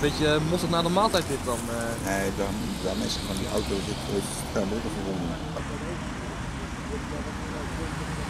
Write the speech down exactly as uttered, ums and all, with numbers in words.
beetje mosterd na de maaltijd dit dan? Uh... Nee, dan, dan is het van die auto zit uh, motor verwonden.